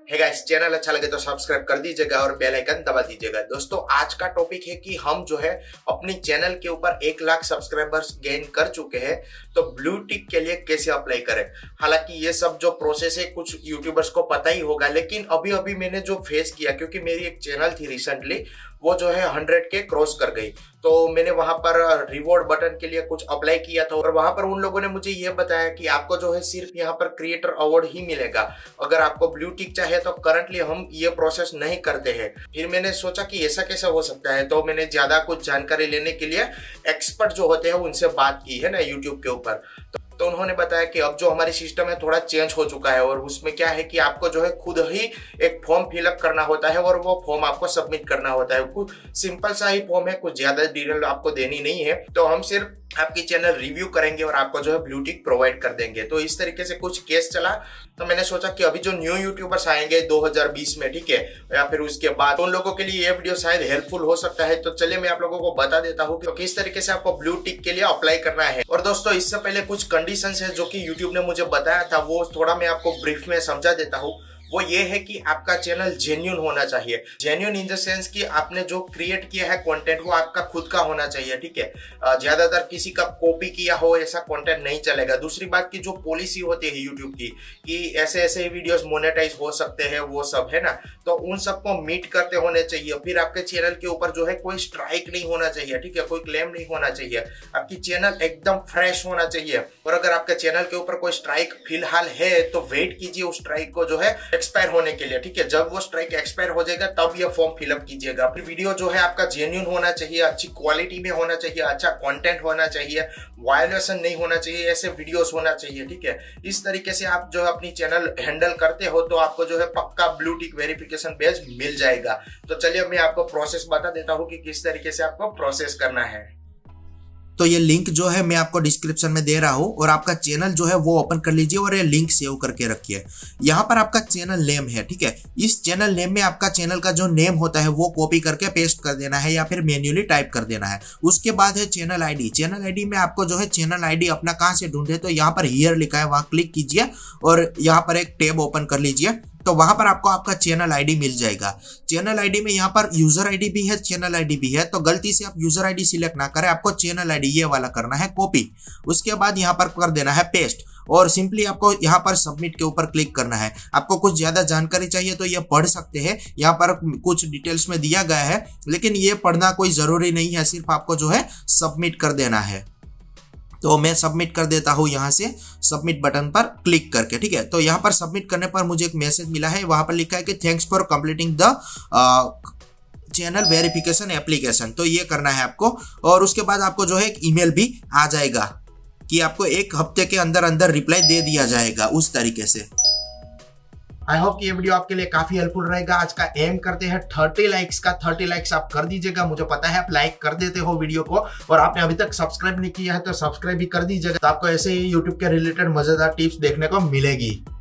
Hey guys, channel अच्छा लगे तो सब्सक्राइब कर दीजिएगा और बेल आइकन दबा दीजिएगा। दोस्तों, आज का टॉपिक है कि हम जो है अपनी चैनल के ऊपर 1 लाख सब्सक्राइबर्स गेन कर चुके हैं, तो ब्लू टिक के लिए कैसे अप्लाई करें। हालांकि ये सब जो प्रोसेस है कुछ यूट्यूबर्स को पता ही होगा, लेकिन अभी मैंने जो फेस किया, क्योंकि मेरी एक चैनल थी रिसेंटली, वो जो है 100K क्रॉस कर गई, तो मैंने वहां पर रिवॉर्ड बटन के लिए कुछ अप्लाई किया था और वहां पर उन लोगों ने मुझे ये बताया कि आपको जो है सिर्फ यहाँ पर क्रिएटर अवार्ड ही मिलेगा। अगर आपको ब्लू टिक चाहिए तो करंटली हम ये प्रोसेस नहीं करते हैं। फिर मैंने सोचा कि ऐसा कैसे हो सकता है, तो मैंने ज्यादा कुछ जानकारी लेने के लिए एक्सपर्ट जो होते हैं उनसे बात की है ना यूट्यूब के ऊपर। तो उन्होंने बताया कि अब जो हमारी सिस्टम है थोड़ा चेंज हो चुका है और उसमें क्या है कि आपको जो है खुद ही एक फॉर्म फिलअप करना होता है और वो फॉर्म आपको सबमिट करना होता है। कुछ सिंपल सा ही फॉर्म है, कुछ ज्यादा डिटेल आपको देनी नहीं है। तो हम सिर्फ आपकी चैनल रिव्यू करेंगे और आपको जो है ब्लू टिक प्रोवाइड कर देंगे। तो इस तरीके से कुछ केस चला, तो मैंने सोचा कि अभी जो न्यू यूट्यूबर्स आएंगे 2020 में, ठीक है, या फिर उसके बाद, उन लोगों के लिए ये वीडियो शायद हेल्पफुल हो सकता है। तो चलिए मैं आप लोगों को बता देता हूँ कि किस तरीके से आपको ब्लू टिक के लिए अप्लाई करना है। और दोस्तों, इससे पहले कुछ कंडीशंस है जो कि यूट्यूब ने मुझे बताया था, वो थोड़ा मैं आपको ब्रीफ में समझा देता हूँ। वो ये है कि आपका चैनल जेन्युइन होना चाहिए। जेन्युइन इन द सेंस कि आपने जो क्रिएट किया है कंटेंट वो आपका खुद का होना चाहिए, ठीक है। ज्यादातर किसी का कॉपी किया हो ऐसा कंटेंट नहीं चलेगा। दूसरी बात की जो पॉलिसी होती है यूट्यूब की कि ऐसे ऐसे वीडियोस मोनेटाइज हो सकते हैं, वो सब है ना, तो उन सबको मीट करते होने चाहिए। फिर आपके चैनल के ऊपर जो है कोई स्ट्राइक नहीं होना चाहिए, ठीक है, कोई क्लेम नहीं होना चाहिए। आपकी चैनल एकदम फ्रेश होना चाहिए। और अगर आपके चैनल के ऊपर कोई स्ट्राइक फिलहाल है तो वेट कीजिए उस स्ट्राइक को जो है एक्सपायर होने के लिए, ठीक है। जब वो स्ट्राइक एक्सपायर हो जाएगा तब ये फॉर्म फिलअप कीजिएगा। फिर वीडियो जो है आपका जेन्युइन होना चाहिए, अच्छी क्वालिटी में होना चाहिए, अच्छा कंटेंट होना चाहिए, वायलेशन नहीं होना चाहिए, ऐसे वीडियोस होना चाहिए, ठीक है। इस तरीके से आप जो अपनी चैनल हैंडल करते हो तो आपको जो है पक्का ब्लू टिक वेरिफिकेशन पेज मिल जाएगा। तो चलिए मैं आपको प्रोसेस बता देता हूँ कि किस तरीके से आपको प्रोसेस करना है। तो ये लिंक जो है मैं आपको डिस्क्रिप्शन में दे रहा हूँ और आपका चैनल जो है वो ओपन कर लीजिए और ये लिंक सेव करके रखिए। यहाँ पर आपका चैनल नेम है, ठीक है। इस चैनल नेम में आपका चैनल का जो नेम होता है वो कॉपी करके पेस्ट कर देना है या फिर मैन्युअली टाइप कर देना है। उसके बाद है चैनल आईडी। चैनल आईडी में आपको जो है चैनल आईडी अपना कहाँ से ढूंढे, तो यहाँ पर हियर लिखा है, वहाँ क्लिक कीजिए और यहाँ पर एक टैब ओपन कर लीजिए। तो वहां पर आपको आपका चैनल आईडी मिल जाएगा। चैनल आईडी में यहाँ पर यूजर आईडी भी है, चैनल आईडी भी है। तो गलती से आप यूजर आईडी सिलेक्ट ना करें, आपको चैनल आईडी ये वाला करना है कॉपी। उसके बाद यहाँ पर कर देना है पेस्ट और सिंपली आपको यहाँ पर सबमिट के ऊपर क्लिक करना है। आपको कुछ ज्यादा जानकारी चाहिए तो ये पढ़ सकते हैं, यहाँ पर कुछ डिटेल्स में दिया गया है, लेकिन ये पढ़ना कोई जरूरी नहीं है, सिर्फ आपको जो है सबमिट कर देना है। तो मैं सबमिट कर देता हूं यहाँ से सबमिट बटन पर क्लिक करके, ठीक है। तो यहाँ पर सबमिट करने पर मुझे एक मैसेज मिला है, वहां पर लिखा है कि thanks for completing the channel verification application. तो ये करना है आपको और उसके बाद आपको जो है एक ईमेल भी आ जाएगा कि आपको 1 हफ्ते के अंदर अंदर रिप्लाई दे दिया जाएगा, उस तरीके से। आई होप कि ये वीडियो आपके लिए काफी हेल्पफुल रहेगा। आज का एम करते हैं 30 लाइक्स का। 30 लाइक्स आप कर दीजिएगा, मुझे पता है आप लाइक कर देते हो वीडियो को, और आपने अभी तक सब्सक्राइब नहीं किया है तो सब्सक्राइब भी कर दीजिएगा। तो आपको ऐसे ही यूट्यूब के रिलेटेड मजेदार टिप्स देखने को मिलेगी।